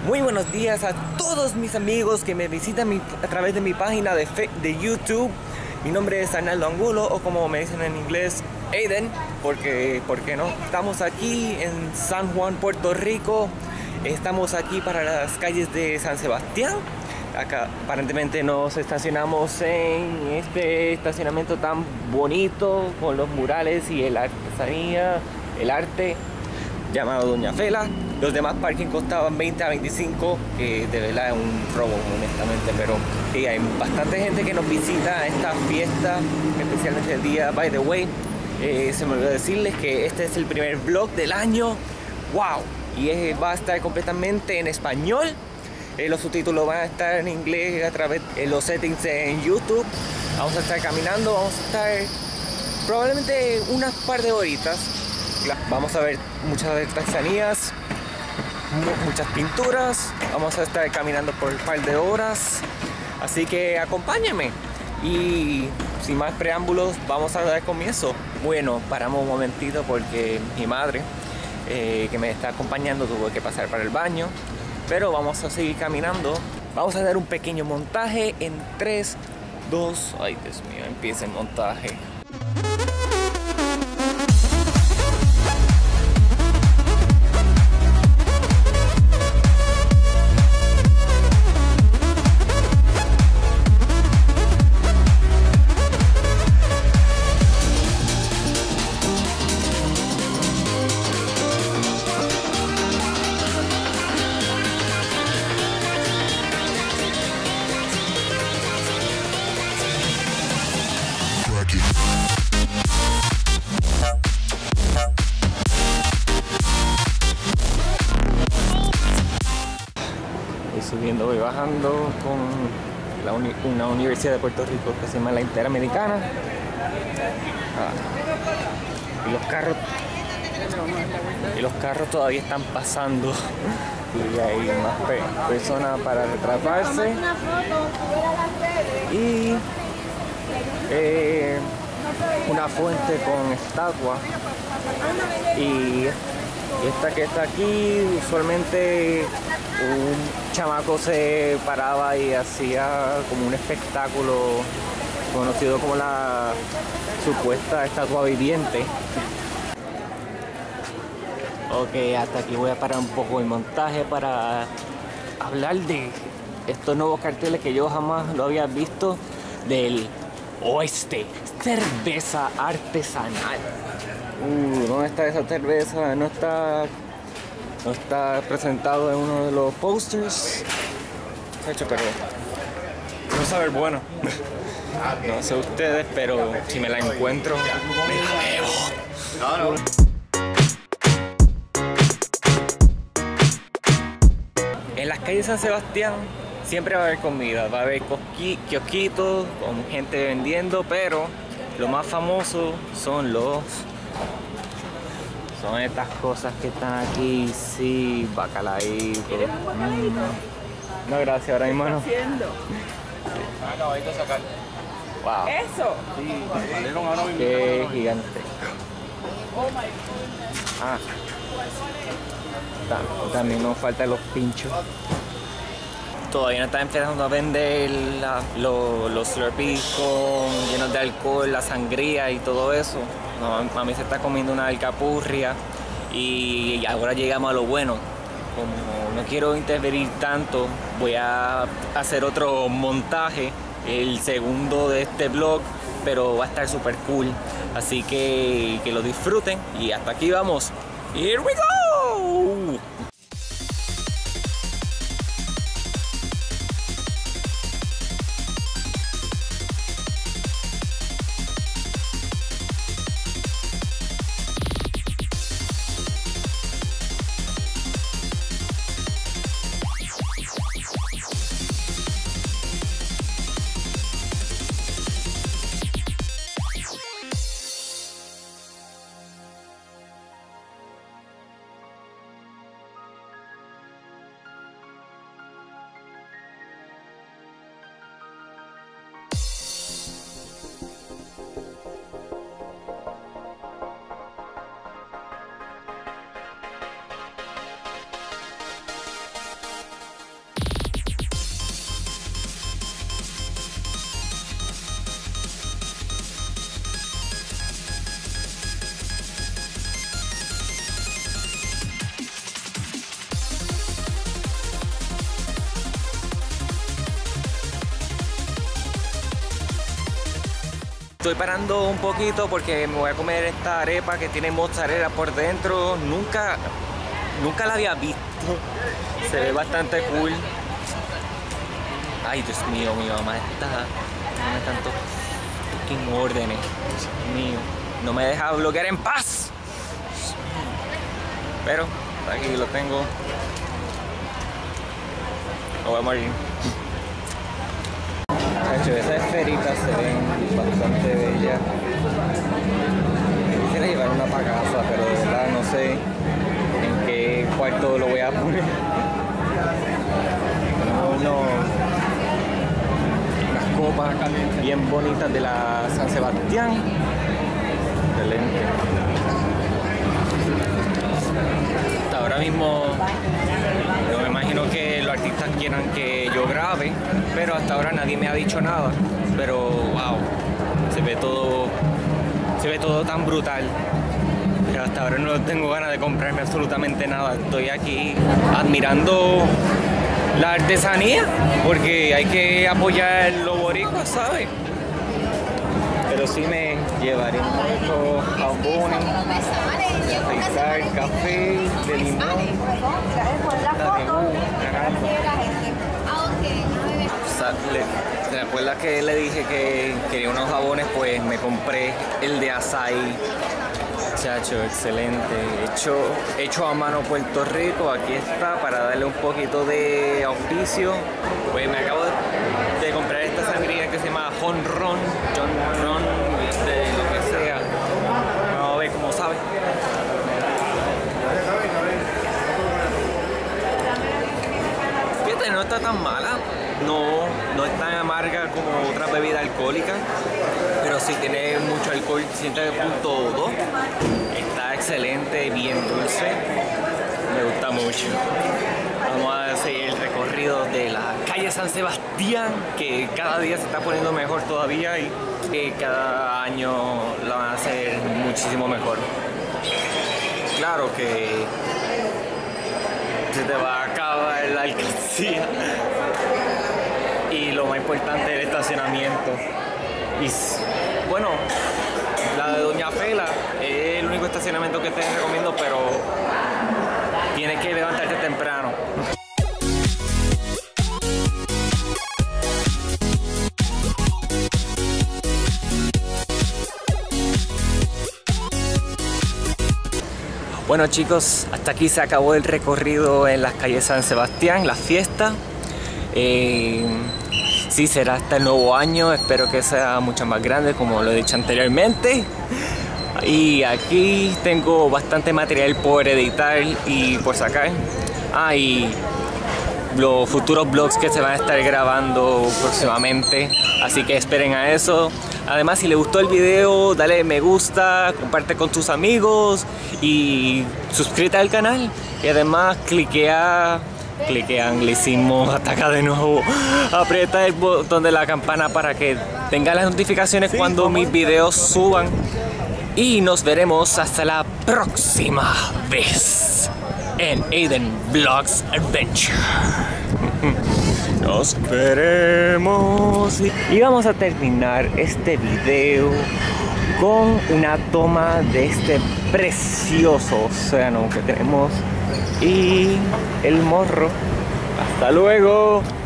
Muy buenos días a todos mis amigos que me visitan a través de mi página de YouTube. Mi nombre es Arnaldo Angulo, o como me dicen en inglés, Aiden, porque ¿por qué no? Estamos aquí en San Juan, Puerto Rico. Estamos aquí para las calles de San Sebastián. Acá aparentemente nos estacionamos en este estacionamiento tan bonito con los murales y el artesanía, el arte, llamado Doña Fela. Los demás parking costaban 20 a 25, que de verdad es un robo, honestamente, pero sí, hay bastante gente que nos visita a esta fiesta, especialmente el día. By the way, se me olvidó decirles que este es el primer vlog del año. ¡Wow! Y va a estar completamente en español. Los subtítulos van a estar en inglés a través de los settings en YouTube. Vamos a estar caminando, vamos a estar probablemente unas par de horitas. Vamos a ver muchas artesanías, muchas pinturas. Vamos a estar caminando por un par de horas, así que acompáñenme. Y sin más preámbulos, vamos a dar comienzo. Bueno, paramos un momentito porque mi madre, que me está acompañando, tuvo que pasar para el baño. Pero vamos a seguir caminando. Vamos a dar un pequeño montaje en 3, 2... Ay, Dios mío, empieza el montaje. Subiendo, voy bajando con una universidad de Puerto Rico que se llama la Interamericana. Y los carros todavía están pasando y hay más personas para retratarse. Y una fuente con estatua. Y esta que está aquí, usualmente un chamaco se paraba y hacía como un espectáculo conocido como la supuesta estatua viviente. Ok, hasta aquí voy a parar un poco el montaje para hablar de estos nuevos carteles que yo jamás lo había visto, del Oeste, cerveza artesanal. ¿Dónde está esa cerveza? No está presentado en uno de los posters. Hecho, pero no sabe bueno. No sé ustedes, pero si me la encuentro, me la bebo. En las calles de San Sebastián siempre va a haber comida, va a haber kiosquitos con gente vendiendo, pero lo más famoso son estas cosas que están aquí, sí, bacalaíto. No, gracias, ahora mismo no. Acabadito de sacar. Wow. ¿Eso? Sí, salieron ahora mismo. Qué gigante. También nos faltan los pinchos. Todavía no está empezando a vender los Slurpees llenos de alcohol, la sangría y todo eso. No, mami se está comiendo una alcapurria y ahora llegamos a lo bueno. Como no quiero intervenir tanto, voy a hacer otro montaje, el segundo de este vlog, pero va a estar súper cool. Así que lo disfruten y hasta aquí vamos. ¡Here we go! Estoy parando un poquito porque me voy a comer esta arepa que tiene mozzarella por dentro. Nunca la había visto. Se ve bastante cool. Ay, Dios mío, mi mamá está dándome tantos fucking órdenes. Dios mío, no me deja bloquear en paz. Pero aquí lo tengo. Lo voy a morir. Esas esferitas se ven bastante bellas. Quisiera llevar una para casa, pero de verdad no sé en qué cuarto lo voy a poner. Unas copas bien bonitas de la San Sebastián. Excelente. Hasta ahora mismo yo me imagino que los artistas quieran que yo grabe, pero hasta ahora nadie me ha dicho nada. Pero wow, se ve todo tan brutal. Pero hasta ahora no tengo ganas de comprarme absolutamente nada. Estoy aquí admirando la artesanía, porque hay que apoyar lo boricua, ¿sabes? Pero sí me llevaré un poco jabones, de afeitar, café, de limón. ¿Te acuerdas que le dije que quería unos jabones? Pues me compré el de Asahi. Chacho, excelente. Hecho a mano Puerto Rico. Aquí está, para darle un poquito de auspicio. Pues me acabo de comprar esta sangría que se llama John Ron, de lo que sea. Vamos a ver cómo sabe. Fíjate, no está tan mala. No es tan amarga como otras bebidas alcohólicas, pero sí tiene mucho alcohol, 7.2. Está excelente, bien dulce. Me gusta mucho. Vamos a seguir el recorrido de la calle San Sebastián, que cada día se está poniendo mejor todavía y que cada año la van a hacer muchísimo mejor. Claro que se te va a acabar la alcancía. Y lo más importante es el estacionamiento. Y bueno, la de Doña Fela es el único estacionamiento que te recomiendo, pero tienes que levantarte temprano. Bueno chicos, hasta aquí se acabó el recorrido en las calles San Sebastián, la fiesta. Sí, será hasta el nuevo año, espero que sea mucho más grande como lo he dicho anteriormente. Y aquí tengo bastante material por editar y por sacar. Y los futuros vlogs que se van a estar grabando próximamente, así que esperen a eso. Además, si les gustó el video, dale me gusta, comparte con tus amigos y suscríbete al canal. Y además cliquea anglicismo, ataca de nuevo, aprieta el botón de la campana para que tenga las notificaciones cuando mis videos suban. Y nos veremos hasta la próxima vez en Aiden Vlogs Adventure. Nos veremos. Y vamos a terminar este video con una toma de este precioso océano que tenemos y el morro. Hasta luego.